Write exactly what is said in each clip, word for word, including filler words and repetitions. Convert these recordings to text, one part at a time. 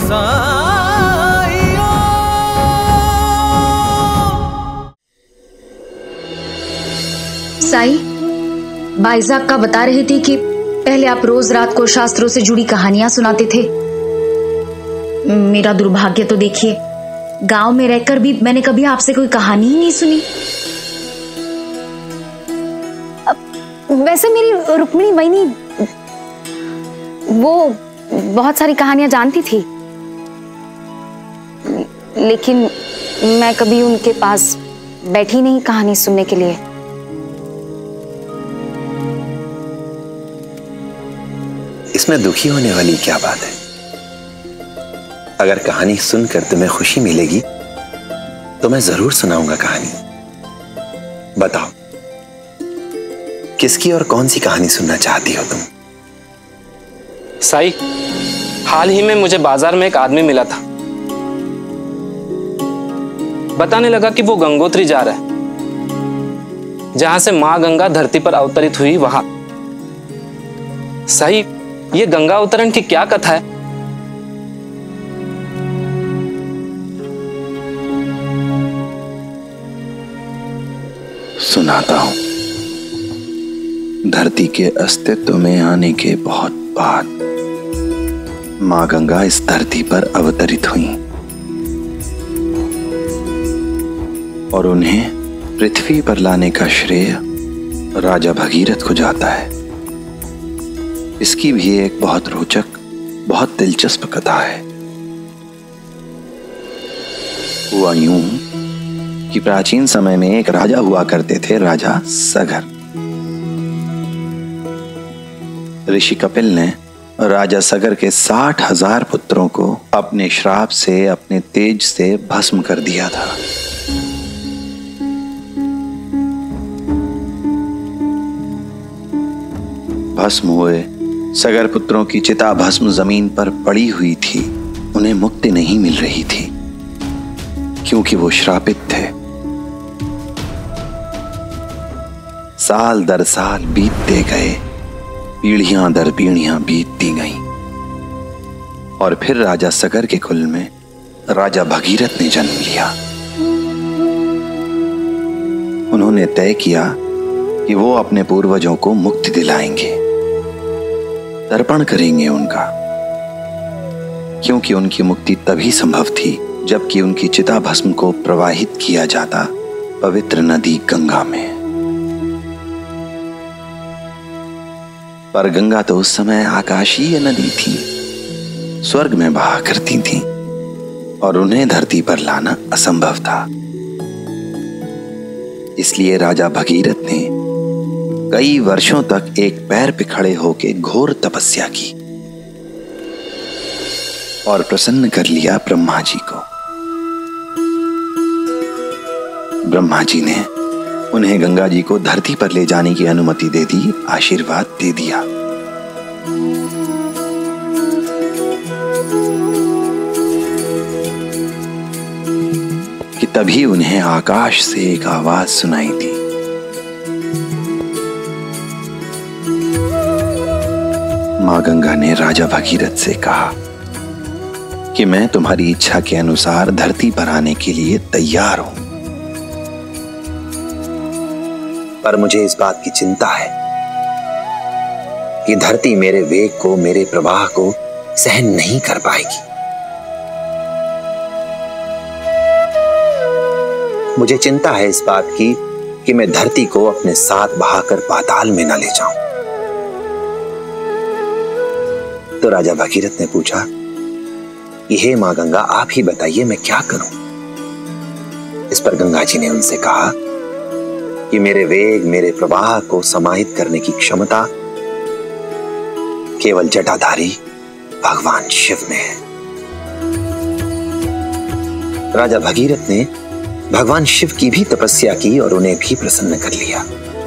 साई, भाईजान का बता रही थी कि पहले आप रोज रात को शास्त्रों से जुड़ी कहानियां सुनाते थे। मेरा दुर्भाग्य तो देखिए, गांव में रहकर भी मैंने कभी आपसे कोई कहानी ही नहीं सुनी। वैसे मेरी रुक्मिणी वही वो बहुत सारी कहानियां जानती थी, लेकिन मैं कभी उनके पास बैठी नहीं कहानी सुनने के लिए। इसमें दुखी होने वाली क्या बात है? अगर कहानी सुनकर तुम्हें खुशी मिलेगी तो मैं जरूर सुनाऊंगा कहानी। बताओ, किसकी और कौन सी कहानी सुनना चाहती हो तुम? साई, हाल ही में मुझे बाजार में एक आदमी मिला था। बताने लगा कि वो गंगोत्री जा रहा है, जहां से मां गंगा धरती पर अवतरित हुई वहां। साई, ये गंगा अवतरण की क्या कथा है? सुनाता हूं। धरती के अस्तित्व में आने के बहुत बाद मां गंगा इस धरती पर अवतरित हुई और उन्हें पृथ्वी पर लाने का श्रेय राजा भगीरथ को जाता है। इसकी भी एक बहुत रोचक, बहुत दिलचस्प कथा है। हुआ यूं कि प्राचीन समय में एक राजा हुआ करते थे, राजा सगर। ऋषि कपिल ने राजा सगर के साठ हजार पुत्रों को अपने श्राप से, अपने तेज से भस्म कर दिया था। भस्म हुए सगर पुत्रों की चिता भस्म जमीन पर पड़ी हुई थी। उन्हें मुक्ति नहीं मिल रही थी क्योंकि वो श्रापित थे। साल दर साल बीतते गए, पीढ़ियां दर पीढ़ियां बीतती गईं और फिर राजा सगर के कुल में राजा भगीरथ ने जन्म लिया। उन्होंने तय किया कि वो अपने पूर्वजों को मुक्ति दिलाएंगे, तर्पण करेंगे उनका, क्योंकि उनकी मुक्ति तभी संभव थी जबकि उनकी चिता भस्म को प्रवाहित किया जाता पवित्र नदी गंगा में। पर गंगा तो उस समय आकाशीय नदी थी, स्वर्ग में बहा करती थी और उन्हें धरती पर लाना असंभव था। इसलिए राजा भगीरथ ने कई वर्षों तक एक पैर पे खड़े होकर घोर तपस्या की और प्रसन्न कर लिया ब्रह्मा जी को। ब्रह्मा जी ने उन्हें गंगा जी को धरती पर ले जाने की अनुमति दे दी, आशीर्वाद दे दिया। कि तभी उन्हें आकाश से एक आवाज सुनाई दी। मां गंगा ने राजा भगीरथ से कहा कि मैं तुम्हारी इच्छा के अनुसार धरती पर आने के लिए तैयार हूं, पर मुझे इस बात की चिंता है कि धरती मेरे वेग को, मेरे प्रवाह को सहन नहीं कर पाएगी। मुझे चिंता है इस बात की कि मैं धरती को अपने साथ बहाकर पाताल में न ले जाऊं। तो राजा भगीरथ ने पूछा कि हे मां गंगा, आप ही बताइए मैं क्या करूं। इस पर गंगा जी ने उनसे कहा कि मेरे वेग, मेरे प्रवाह को समाहित करने की क्षमता केवल जटाधारी भगवान शिव में है। राजा भगीरथ ने भगवान शिव की भी तपस्या की और उन्हें भी प्रसन्न कर लिया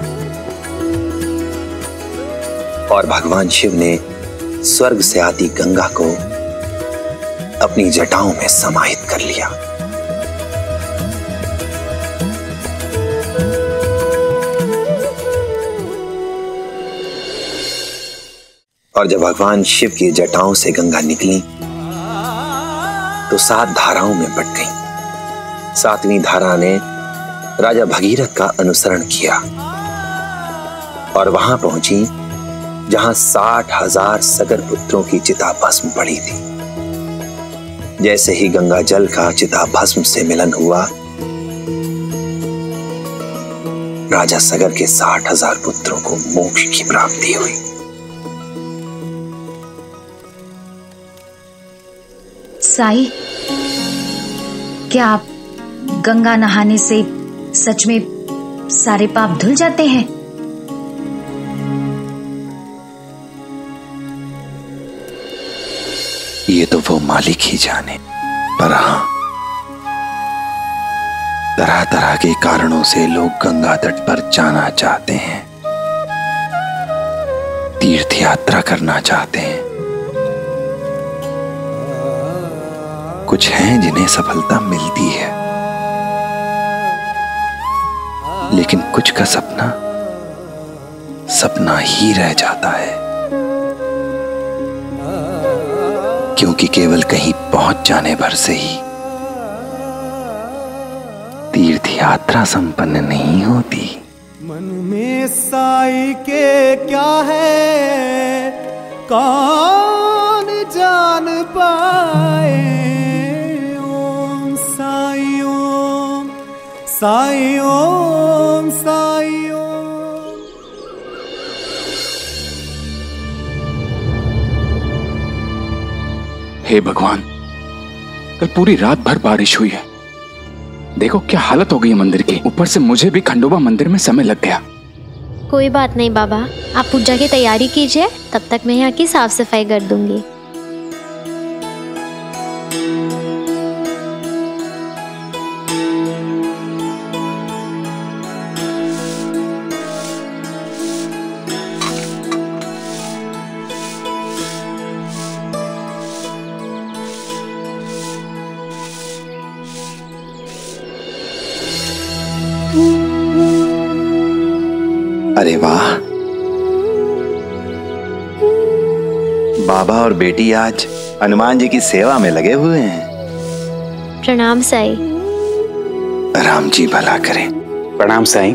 और भगवान शिव ने स्वर्ग से आती गंगा को अपनी जटाओं में समाहित कर लिया। और जब भगवान शिव की जटाओं से गंगा निकली तो सात धाराओं में बट गईं। सातवीं धारा ने राजा भगीरथ का अनुसरण किया और वहां पहुंची जहां साठ हजार सगर पुत्रों की चिता भस्म पड़ी थी। जैसे ही गंगा जल का चिता भस्म से मिलन हुआ, राजा सगर के साठ हजार पुत्रों को मोक्ष की प्राप्ति हुई। साई, क्या आप गंगा नहाने से सच में सारे पाप धुल जाते हैं? ये तो वो मालिक ही जाने, पर हाँ, तरह तरह के कारणों से लोग गंगा तट पर जाना चाहते हैं, तीर्थ यात्रा करना चाहते हैं। कुछ हैं जिन्हें सफलता मिलती है, लेकिन कुछ का सपना सपना ही रह जाता है, क्योंकि केवल कहीं पहुंच जाने भर से ही तीर्थ यात्रा संपन्न नहीं होती। मन में साई के क्या है कौन जान पाए। ओम साई ओम साई ओम साई ओम। हे भगवान, कल पूरी रात भर बारिश हुई है। देखो क्या हालत हो गई है मंदिर की। ऊपर से मुझे भी खंडोबा मंदिर में समय लग गया। कोई बात नहीं बाबा, आप पूजा की तैयारी कीजिए, तब तक मैं यहाँ की साफ सफाई कर दूंगी। अरे वाह, बाबा और बेटी आज हनुमान जी की सेवा में लगे हुए हैं। प्रणाम साई। राम जी भला करें। प्रणाम साई।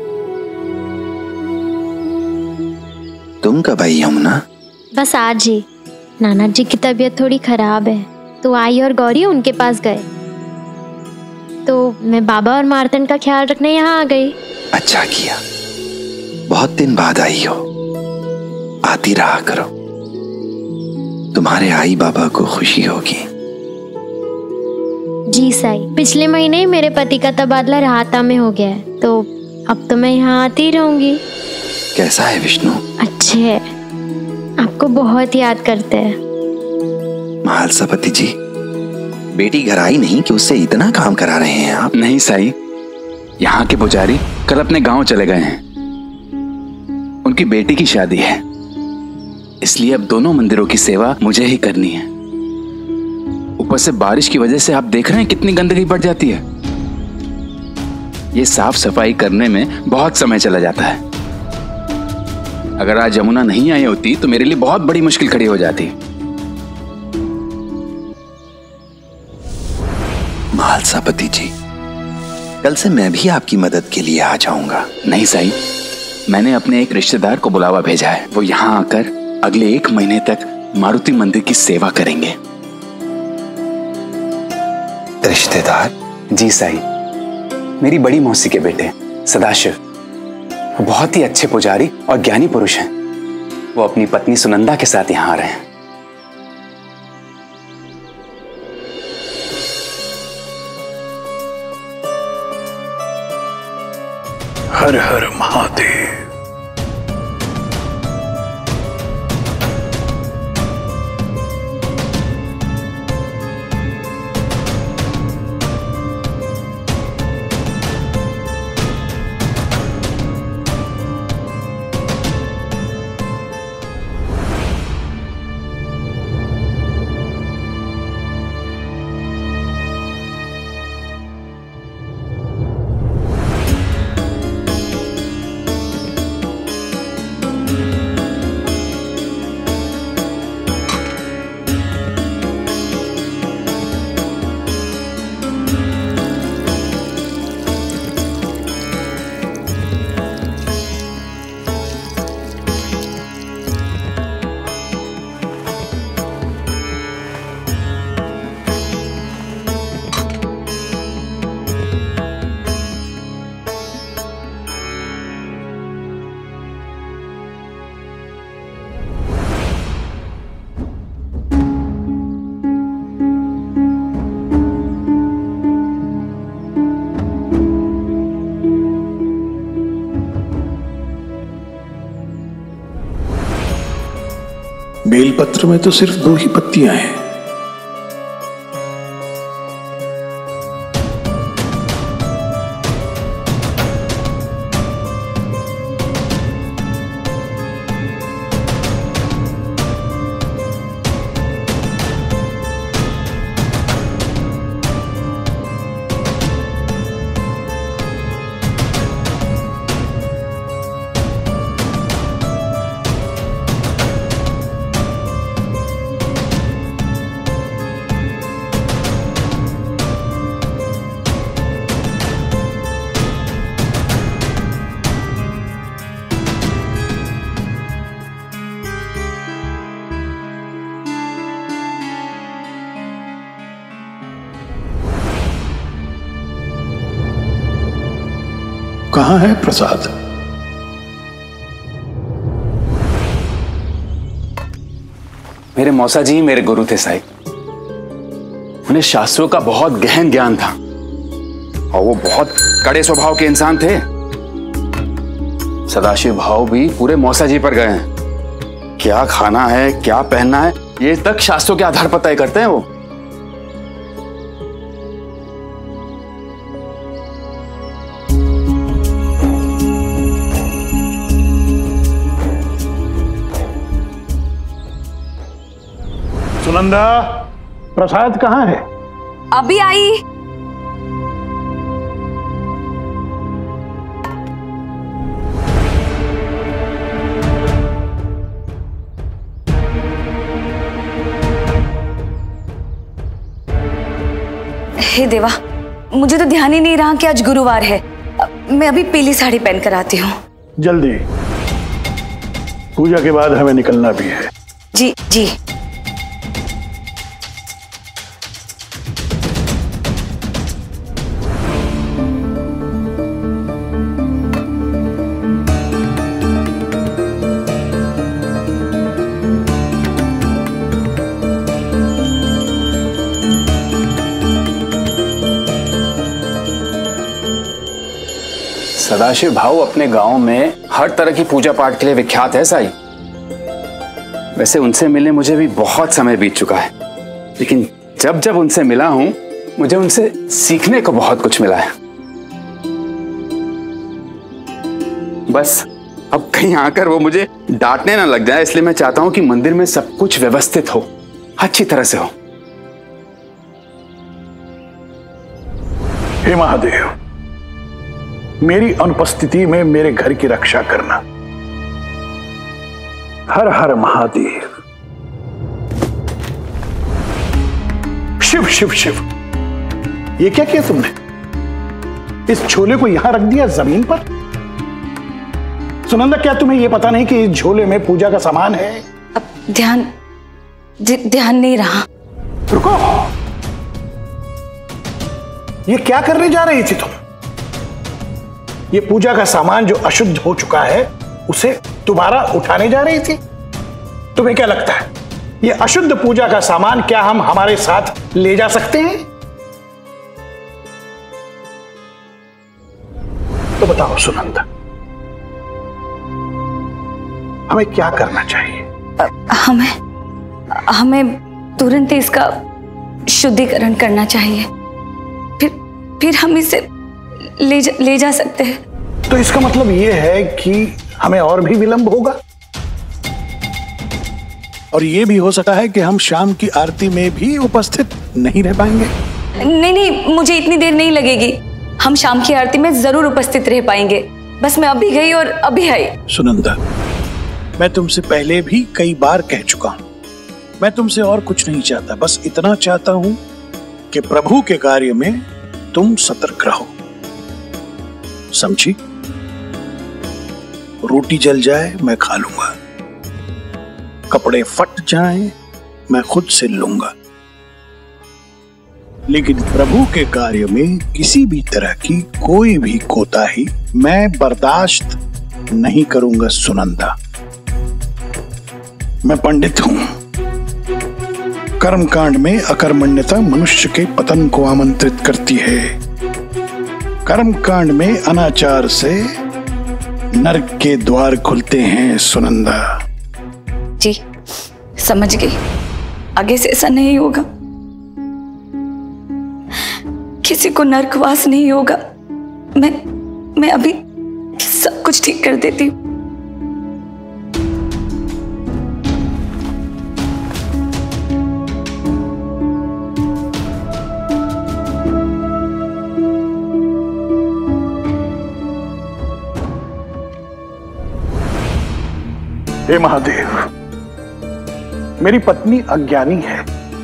तुम कब आई यमुना? बस आज ही। नाना जी की तबीयत थोड़ी खराब है, तो आई और गौरी उनके पास गए, तो मैं बाबा और मार्तंड का ख्याल रखने यहाँ आ गई। अच्छा किया, बहुत दिन बाद आई हो, आती रहा करो, तुम्हारे आई बाबा को खुशी होगी। जी साई, पिछले महीने ही मेरे पति का तबादला राहता में हो गया है, तो अब तो मैं यहाँ आती रहूंगी। कैसा है विष्णु? अच्छे है, आपको बहुत याद करते हैं। महालसापति जी, बेटी घर आई नहीं कि उससे इतना काम करा रहे हैं आप? नहीं साई, यहाँ के पुजारी कल अपने गांव चले गए हैं, उनकी बेटी की शादी है, इसलिए अब दोनों मंदिरों की सेवा मुझे ही करनी है। ऊपर से बारिश की वजह से आप देख रहे हैं कितनी गंदगी बढ़ जाती है। ये साफ सफाई करने में बहुत समय चला जाता है। अगर आज यमुना नहीं आई होती तो मेरे लिए बहुत बड़ी मुश्किल खड़ी हो जाती। महालसापति जी, कल से मैं भी आपकी मदद के लिए आ जाऊंगा। नहीं साई, मैंने अपने एक रिश्तेदार को बुलावा भेजा है, वो यहाँ आकर अगले एक महीने तक मारुति मंदिर की सेवा करेंगे। रिश्तेदार? जी साई, मेरी बड़ी मौसी के बेटे सदाशिव, वो बहुत ही अच्छे पुजारी और ज्ञानी पुरुष हैं। वो अपनी पत्नी सुनंदा के साथ यहाँ आ रहे हैं। हर हर महादेव। बेलपत्र में तो सिर्फ दो ही पत्तियां हैं। कहाँ है प्रसाद? मेरे मौसा जी मेरे गुरु थे साई। उन्हें शास्त्रों का बहुत गहन ज्ञान था और वो बहुत कड़े स्वभाव के इंसान थे। सदाशिव भाव भी पूरे मौसा जी पर गए हैं। क्या खाना है, क्या पहनना है, ये तक शास्त्रों के आधार पर तय करते हैं वो। सुनंदा, प्रसाद कहाँ है? अभी आई। हे देवा, मुझे तो ध्यान ही नहीं रहा कि आज गुरुवार है। मैं अभी पीली साड़ी पहन कर आती हूँ। जल्दी, पूजा के बाद हमें निकलना भी है। जी जी। सदाशिव भाव अपने गांव में हर तरह की पूजा पाठ के लिए विख्यात है साई। वैसे उनसे मिलने मुझे भी बहुत समय बीत चुका है, लेकिन जब जब उनसे मिला हूं मुझे उनसे सीखने को बहुत कुछ मिला है। बस अब कहीं आकर वो मुझे डांटने ना लग जाए, इसलिए मैं चाहता हूं कि मंदिर में सब कुछ व्यवस्थित हो, अच्छी तरह से हो। हे महादेव, मेरी अनुपस्थिति में मेरे घर की रक्षा करना। हर हर महादेव। शिव शिव शिव। ये क्या किया तुमने? इस झोले को यहां रख दिया जमीन पर? सुनंदा, क्या तुम्हें यह पता नहीं कि इस झोले में पूजा का सामान है? अब ध्यान ध्यान नहीं रहा। रुको, ये क्या करने जा रही थी तुम? ये पूजा का सामान जो अशुद्ध हो चुका है उसे दोबारा उठाने जा रही थी? तुम्हें क्या लगता है ये अशुद्ध पूजा का सामान क्या हम हमारे साथ ले जा सकते हैं? तो बताओ सुनंदा, हमें क्या करना चाहिए? हमें हमें तुरंत इसका शुद्धिकरण करना चाहिए, फिर फिर हम इसे ले जा, ले जा सकते हैं। तो इसका मतलब यह है कि हमें और भी विलंब होगा, और यह भी हो सकता है कि हम शाम की आरती में भी उपस्थित नहीं रह पाएंगे। नहीं नहीं, मुझे इतनी देर नहीं लगेगी। हम शाम की आरती में जरूर उपस्थित रह पाएंगे। बस मैं अभी गई और अभी आई। सुनंदा, मैं तुमसे पहले भी कई बार कह चुका हूं, मैं तुमसे और कुछ नहीं चाहता, बस इतना चाहता हूं कि प्रभु के कार्य में तुम सतर्क रहो। समझी? रोटी जल जाए मैं खा लूंगा, कपड़े फट जाएं मैं खुद सिल लूंगा, लेकिन प्रभु के कार्य में किसी भी तरह की कोई भी कोताही मैं बर्दाश्त नहीं करूंगा। सुनंदा, मैं पंडित हूं। कर्मकांड में अकर्मण्यता मनुष्य के पतन को आमंत्रित करती है। कर्मकांड में अनाचार से नरक के द्वार खुलते हैं। सुनंदा जी, समझ गई, आगे से ऐसा नहीं होगा, किसी को नरकवास नहीं होगा। मैं मैं अभी सब कुछ ठीक कर देती हूँ। हे महादेव, मेरी पत्नी अज्ञानी है,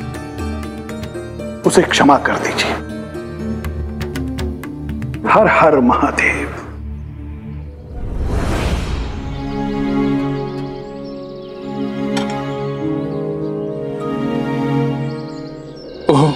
उसे क्षमा कर दीजिए। हर हर महादेव। ओह,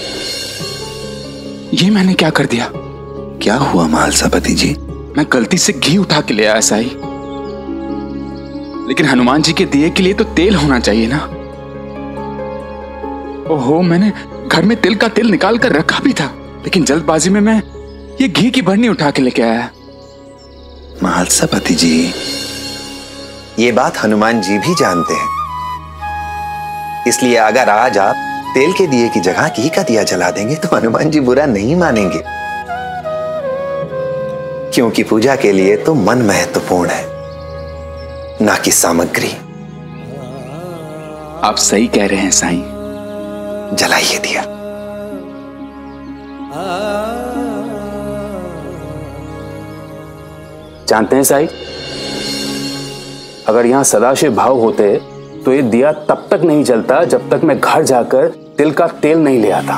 ये मैंने क्या कर दिया? क्या हुआ महालसापति जी? मैं गलती से घी उठा के ले आया साई, लेकिन हनुमान जी के दिए के लिए तो तेल होना चाहिए ना। ओहो, मैंने घर में तिल का तेल निकाल कर रखा भी था, लेकिन जल्दबाजी में मैं ये घी की भरनी उठा के लेके आया। महालसापति जी, ये बात हनुमान जी भी जानते हैं, इसलिए अगर आज आप तेल के दिए की जगह घी का दिया जला देंगे तो हनुमान जी बुरा नहीं मानेंगे, क्योंकि पूजा के लिए तो मन महत्वपूर्ण है, ना कि सामग्री। आप सही कह रहे हैं साईं। जलाइए दिया। जानते हैं साईं, अगर यहां सदाशिव भाव होते तो ये दिया तब तक नहीं जलता जब तक मैं घर जाकर तिल का तेल नहीं ले आता।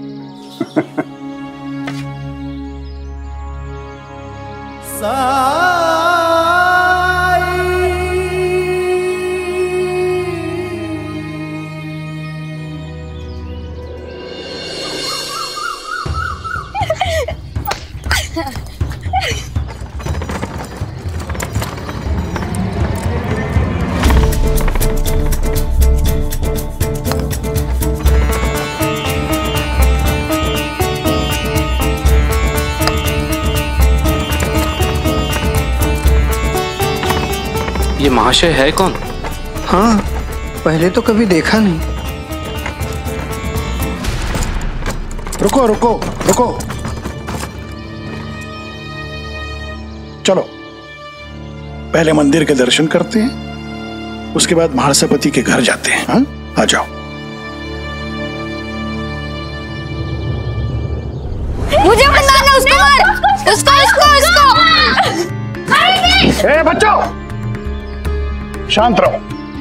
ये महाशय है कौन? हाँ, पहले तो कभी देखा नहीं। रुको रुको रुको, चलो पहले मंदिर के दर्शन करते हैं, उसके बाद महालसापति के घर जाते हैं। हाँ, आ जाओ। मुझे बनाना, उसको मार, उसको उसको उसको। ए बच्चों, शांत रहो।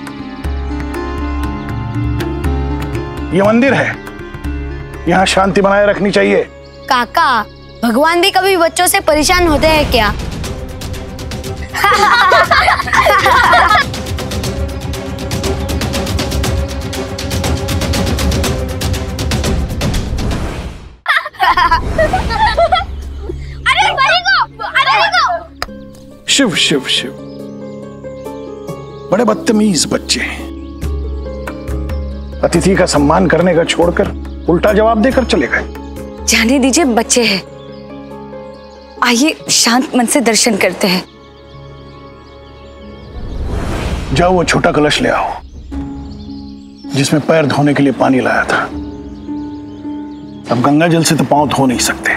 ये मंदिर है, यहाँ शांति बनाए रखनी चाहिए। काका, भगवान भी कभी बच्चों से परेशान होते हैं क्या? अरे देखो, अरे देखो। शिव शिव शिव, बड़े बदतमीज बच्चे हैं। अतिथि का सम्मान करने का छोड़कर उल्टा जवाब देकर चले गए। जाने दीजिए, बच्चे हैं। आइए शांत मन से दर्शन करते हैं। जाओ वो छोटा कलश ले आओ जिसमें पैर धोने के लिए पानी लाया था। अब गंगा जल से तो पांव धो नहीं सकते,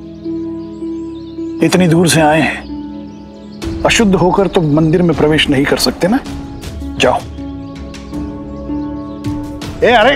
इतनी दूर से आए हैं, अशुद्ध होकर तो मंदिर में प्रवेश नहीं कर सकते ना। जाओ। ए अरे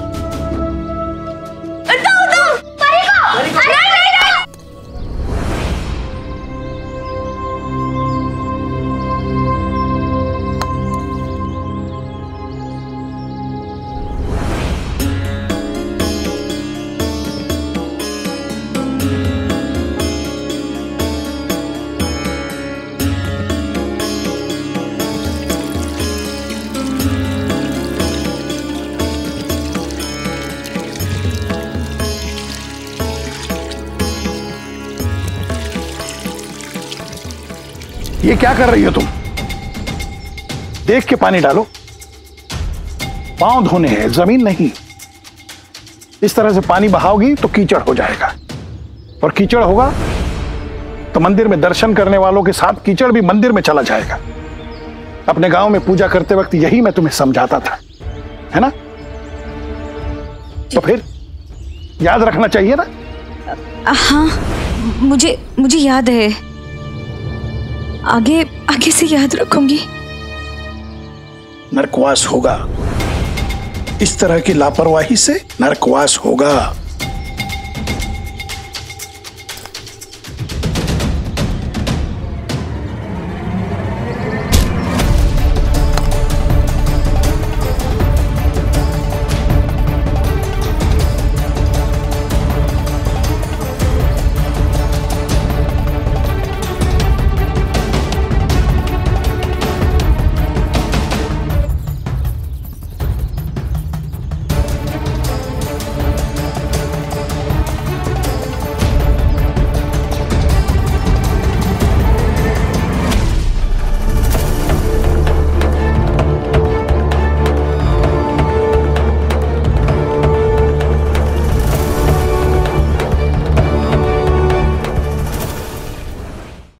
ये क्या कर रही हो तुम? देख के पानी डालो, पांव धोने हैं, जमीन नहीं। इस तरह से पानी बहाओगी तो कीचड़ हो जाएगा, और कीचड़ होगा तो मंदिर में दर्शन करने वालों के साथ कीचड़ भी मंदिर में चला जाएगा। अपने गांव में पूजा करते वक्त यही मैं तुम्हें समझाता था। है ना? तो फिर याद रखना चाहिए ना? हाँ, मुझे मुझे याद है। आगे आगे से याद रखूंगी। नरकवास होगा, इस तरह की लापरवाही से नरकवास होगा।